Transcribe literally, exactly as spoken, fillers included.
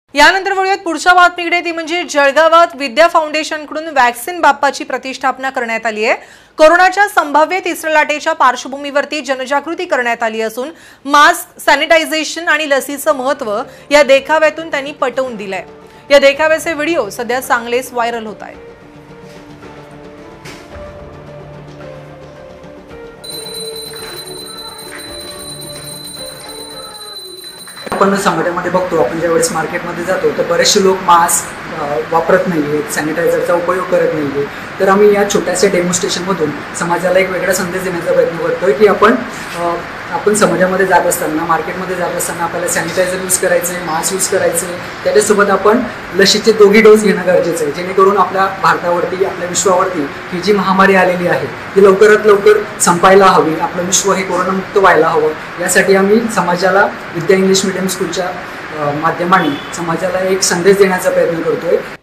यानंतर वळूयात पुढच्या बातमीकडे, ती म्हणजे जळगावात विद्या फाउंडेशनकडून वॅक्सिन बाप्पाची प्रतिष्ठापना करण्यात आली आहे। कोरोनाच्या संभाव्य तिसऱ्या लाटेच्या पार्श्वभूमीवरती जनजागृती करण्यात आली असून मास्क, सॅनिटायझेशन आणि लसीचं महत्त्व या देखाव्यातून त्यांनी पटवून दिलंय। या देखाव्याचे व्हिडिओ सध्या चांगलेच व्हायरल होत आहेत। आपण समाजामध्ये बघतो, आपण ज्यावेळेस मार्केटमध्ये जातो तर बरेचसे लोक मास्क वापरत नाही आहेत, सॅनिटायझरचा उपयोग करत नाही आहे। तर आम्ही या छोट्याशा डेमॉन्स्ट्रेशनमधून समाजाला एक वेगळा संदेश देण्याचा प्रयत्न करतोय की आपण आपण समाजामध्ये जात असताना, मार्केटमध्ये जात असताना आपल्याला सॅनिटायझर यूज करायचं आहे, मास्क यूज करायचं आहे। त्याच्यासोबत आपण लसीचे दोघी डोस घेणं गरजेचं आहे, जेणेकरून आपल्या भारतावरती, आपल्या विश्वावरती ही जी महामारी आलेली आहे ती लवकरात लवकर संपायला हवी, आपलं विश्व हे कोरोनामुक्त व्हायला हवं। यासाठी आम्ही समाजाला विद्या इंग्लिश मीडियम स्कूलच्या माध्यमाने समाजाला एक संदेश देण्याचा प्रयत्न करतोय।